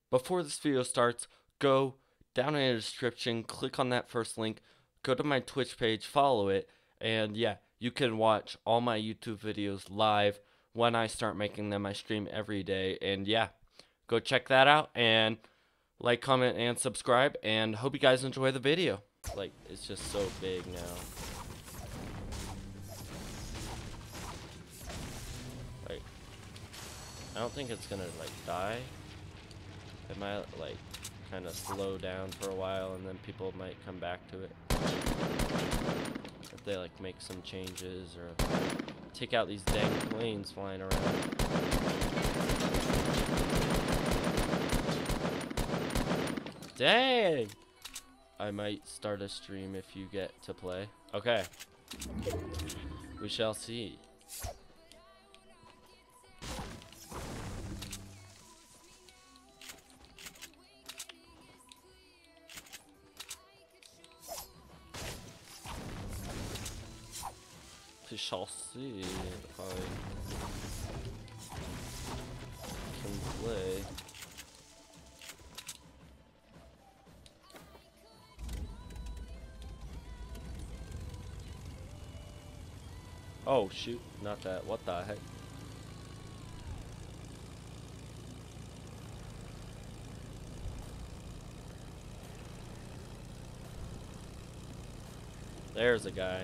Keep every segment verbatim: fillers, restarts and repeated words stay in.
before this video starts, go down in the description, click on that first link, go to my Twitch page, follow it, and yeah, you can watch all my YouTube videos live when I start making them. I stream every day, and yeah, go check that out, and like, comment, and subscribe, and hope you guys enjoy the video. Like, it's just so big now. Like, I don't think it's gonna, like, die. It might, like, kind of slow down for a while, and then people might come back to it. If they, like, make some changes, or take out these dang planes flying around. Dang! I might start a stream if you get to play. Okay. We shall see. We shall see if I can play. Oh shoot, not that. What the heck? There's a guy.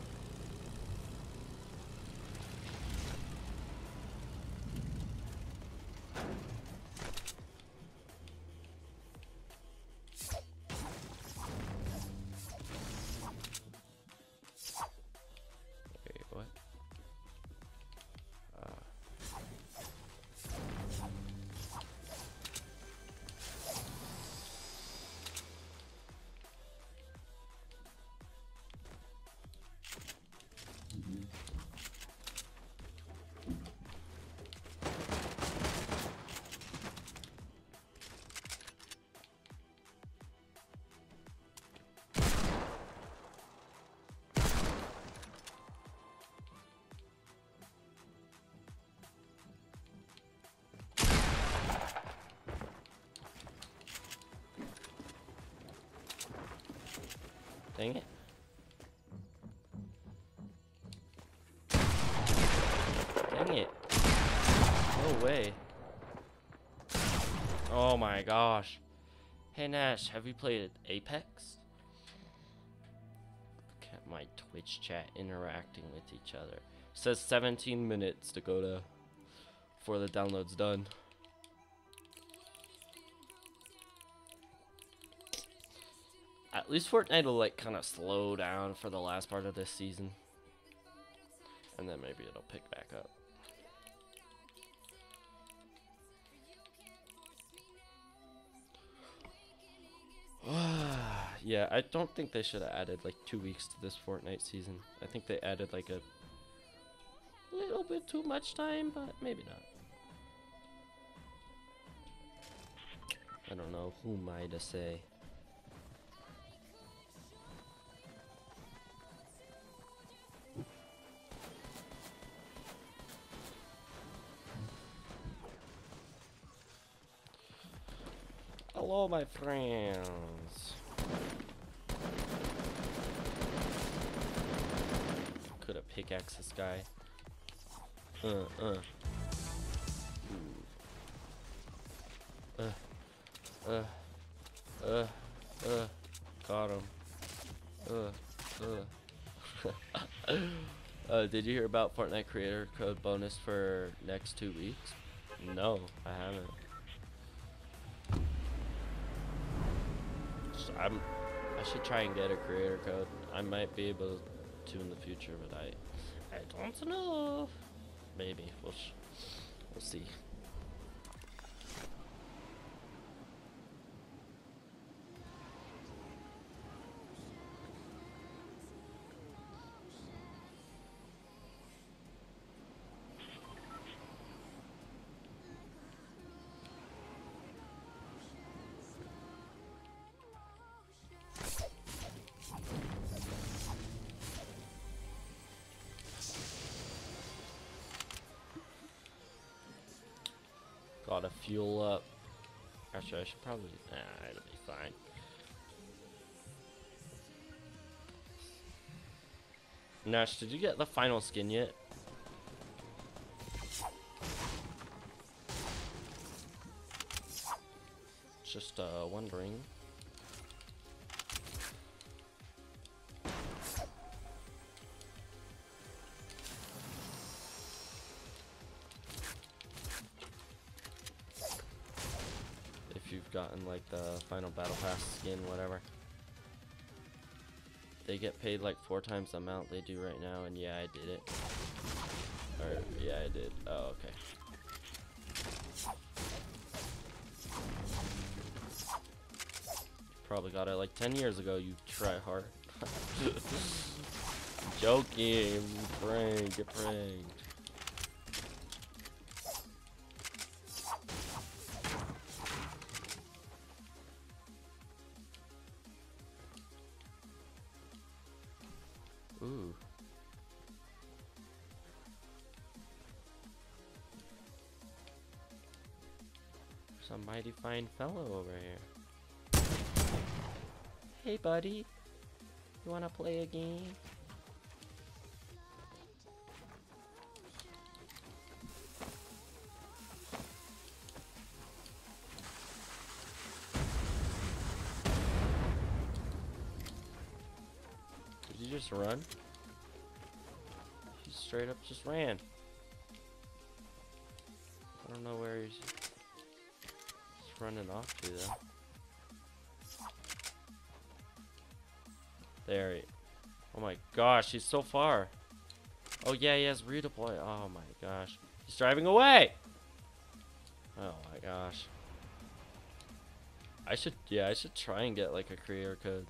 Wait, what? Uh. Dang it. Dang it. No way. Oh my gosh. Hey Nash, have you played Apex? Look at my Twitch chat interacting with each other. It says seventeen minutes to go to before the download's done. At least Fortnite will like kind of slow down for the last part of this season, and then maybe it'll pick back up. Yeah, I don't think they should have added like two weeks to this Fortnite season. I think they added like a little bit too much time, but maybe not. I don't know. Who am I to say? Hello, my friends. Could have pickaxed this guy. Uh, uh. Ooh. Uh, uh, uh, uh. Got him. Uh, uh. uh, did you hear about Fortnite creator code bonus for next two weeks? No, I haven't. I'm, I should try and get a creator code. I might be able to in the future, but I, I don't know. Maybe we'll, sh we'll see. Gotta fuel up. Actually, I should probably. Nah, it'll be fine. Nash, did you get the final skin yet? Just uh, wondering. If you've gotten like the final battle pass skin, whatever. They get paid like four times the amount they do right now, and yeah, I did it. Or, yeah, I did. Oh, okay. Probably got it like ten years ago, you try hard. Joking, prank, get pranked. Ooh. Some mighty fine fellow over here. Hey buddy, you wanna play a game? Did you just run? He straight up just ran. I don't know where he's, he's running off to though. There he, oh my gosh, he's so far. Oh yeah, he has redeploy. Oh my gosh. He's driving away! Oh my gosh. I should, yeah, I should try and get like a creator code.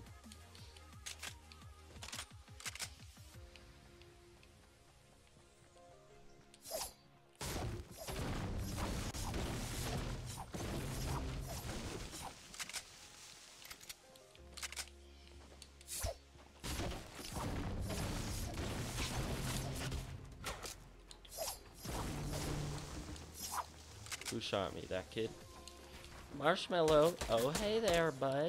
Who shot me? That kid? Marshmallow. Oh, hey there, bud.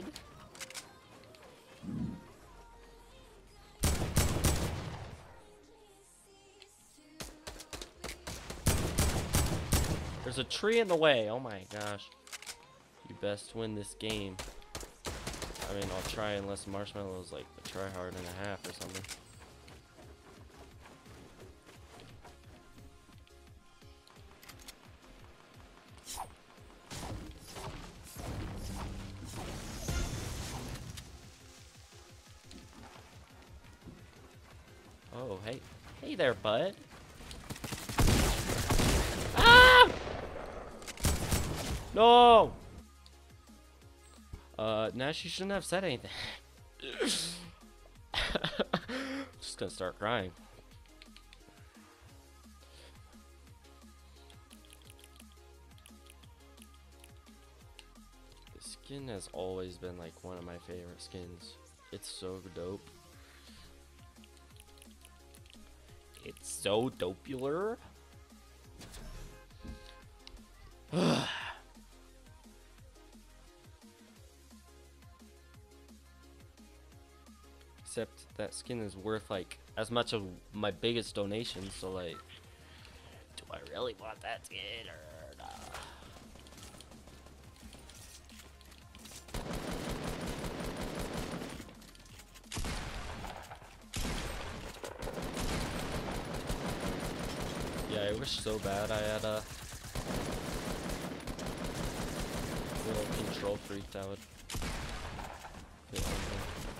There's a tree in the way. Oh my gosh. You best win this game. I mean, I'll try unless Marshmallow is like a try hard and a half or something. Oh, hey. Hey there, bud. Ah! No! Uh, Nash, you shouldn't have said anything. Just gonna start crying. This skin has always been like one of my favorite skins. It's so dope. It's so dopular. Except that skin is worth like as much of my biggest donation, so like, do I really want that skin or not? Yeah, I wish so bad I had a little control freak that would fit on me.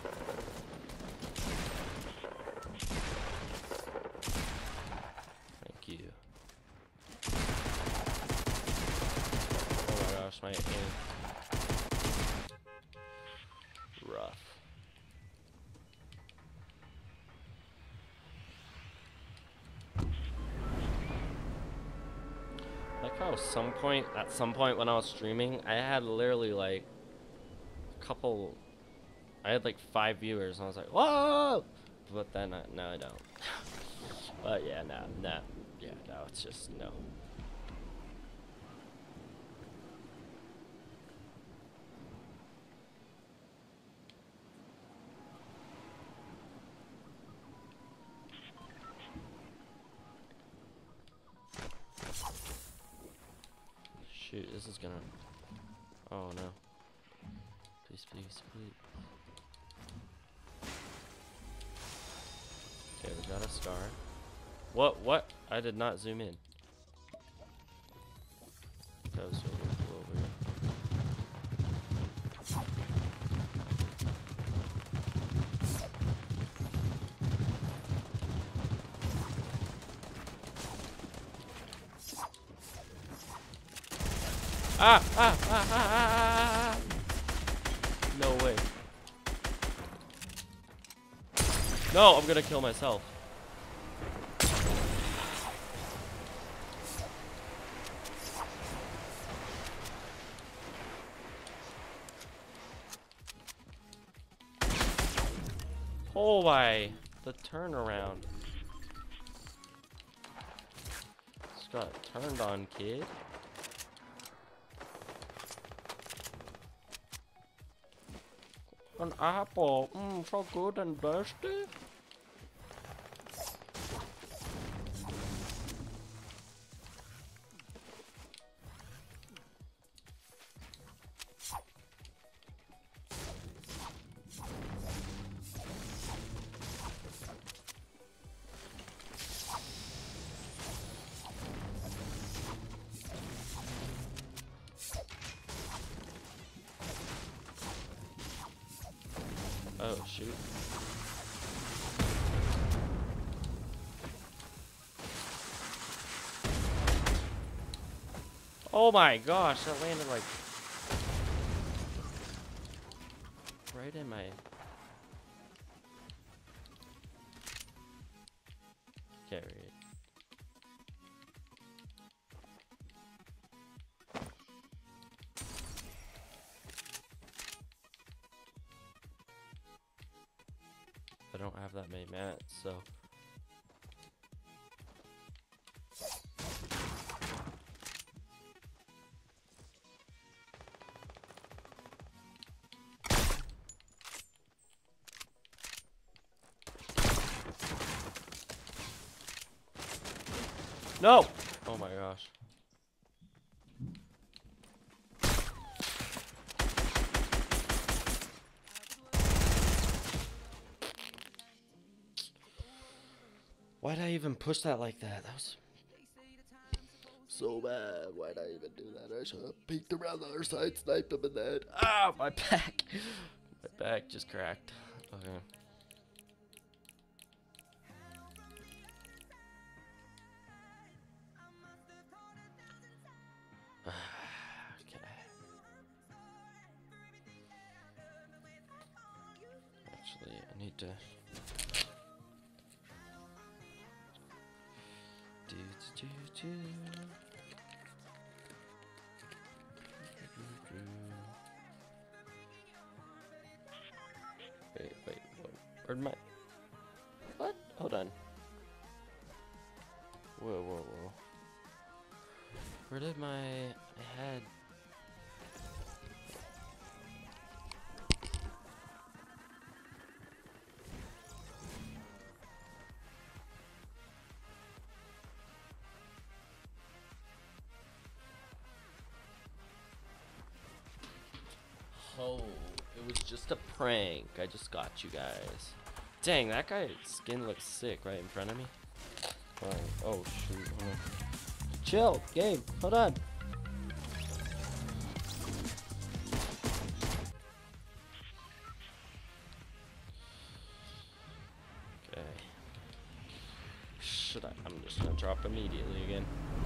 Thank you. Oh my gosh, my aim. Rough. Like how some point, at some point when I was streaming, I had literally like a couple, I had like five viewers and I was like, whoa! But then, I, no I don't. But yeah, no, no, yeah, no, it's just, no. Shoot, this is gonna... Oh no. Please, please, please. Okay, we got a scar. What? What? I did not zoom in. That was so weird. A little weird. Ah, ah, ah, ah, ah, ah. No way. No, I'm gonna kill myself. Oh my, the turnaround. Just got turned on, kid. An apple, mmm, so good and thirsty. Oh shoot. Oh my gosh, that landed like right in my carry it. I don't have that many mats, so no! Oh my gosh. Why'd I even push that like that? That was so bad. Why'd I even do that? I should have peeked around the other side, sniped him in the head. Ah, my back. My back just cracked. Okay. Okay. Actually, I need to do do do. Wait, wait, what? Where'd my... What? Hold on. Whoa, whoa, whoa. Where did my head... Oh, it was just a prank. I just got you guys. Dang, that guy's skin looks sick right in front of me. Right. Oh, shoot. Hold on. Chill, game. Hold on. Okay. Should I? I'm just gonna drop immediately again.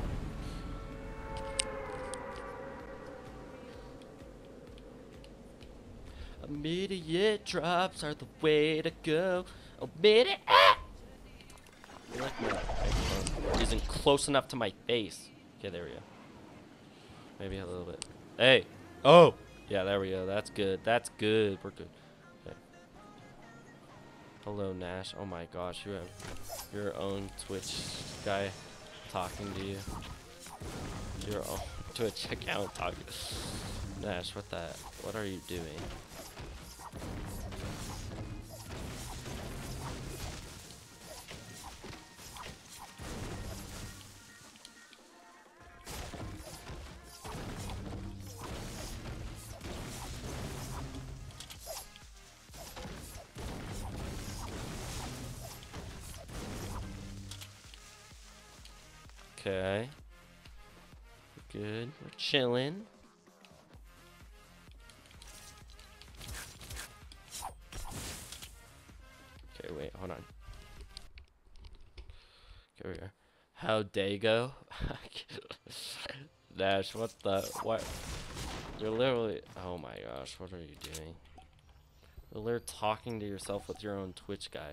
Immediate drops are the way to go. Immediate. Ah! I feel like my microphone isn't close enough to my face. Okay, there we go. Maybe a little bit. Hey. Oh. Yeah, there we go. That's good. That's good. We're good. Okay. Hello, Nash. Oh my gosh, you have your own Twitch guy talking to you. Your own Twitch account talking. Nash, what the? What are you doing? Okay. Good. We're chilling. Okay, wait, hold on. Okay, we go. How'd day go? Dash, what the? What? You're literally. Oh my gosh, what are you doing? You're literally talking to yourself with your own Twitch guy.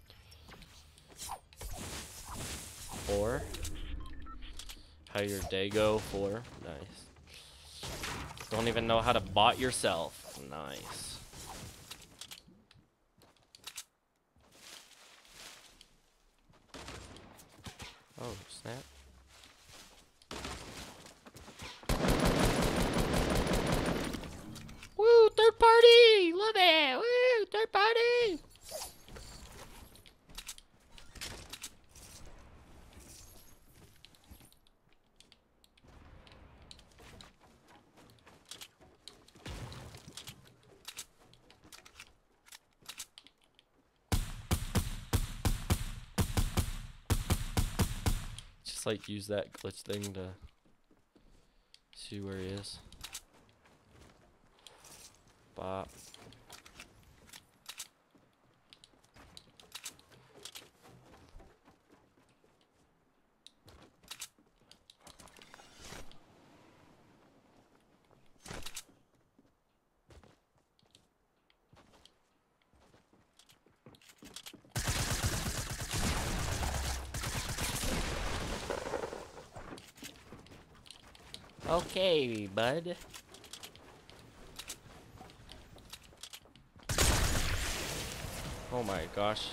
Four. How your day go? Four. Nice. Don't even know how to bot yourself. Nice. Oh, snap. Woo, third party! Love it! Woo, third party! Just like use that glitch thing to see where he is. Bop. Okay, bud. Oh my gosh.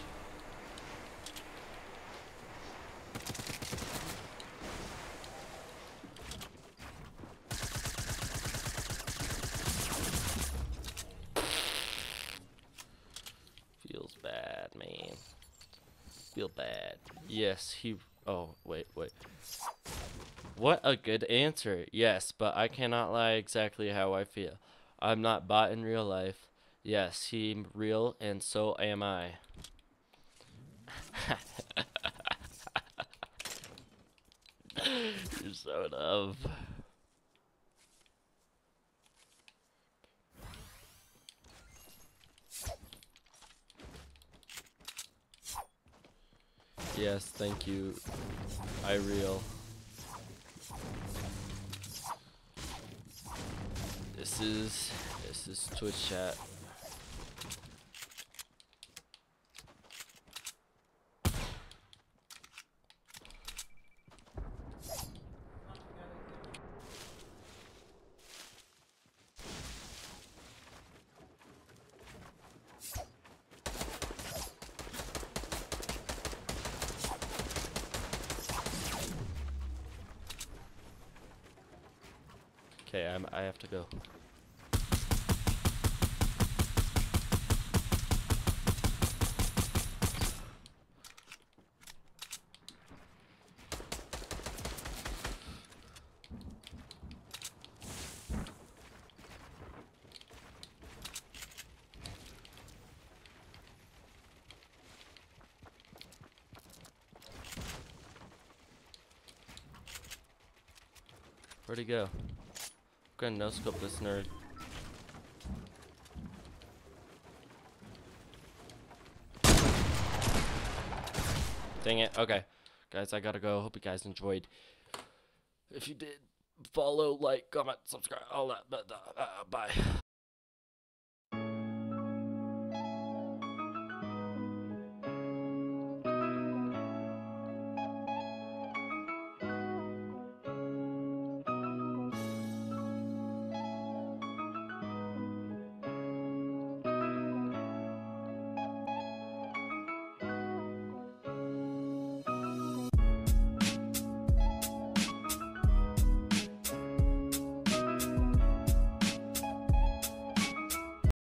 Feels bad, man. Feel bad. Yes, he... Oh, wait, wait. What a good answer. Yes, but I cannot lie exactly how I feel. I'm not bot in real life. Yes, he real, and so am I. You're so dumb. Yes, thank you. I real. This is this is Twitch chat. Okay, I'm I have to go. Where'd he go? I'm gonna no scope this nerd. Dang it. Okay. Guys, I gotta go. Hope you guys enjoyed. If you did, follow, like, comment, subscribe, all that. But, uh, uh, bye.